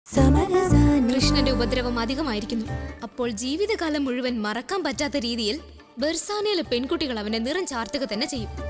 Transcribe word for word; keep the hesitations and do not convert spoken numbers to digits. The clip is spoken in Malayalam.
കൃഷ്ണന്റെ ഉപദ്രവം അധികമായിരിക്കുന്നു. അപ്പോൾ ജീവിതകാലം മുഴുവൻ മറക്കാൻ പറ്റാത്ത രീതിയിൽ ബെർസാനയിലെ പെൺകുട്ടികൾ അവനെ നിറം ചാർത്തുക തന്നെ ചെയ്യും.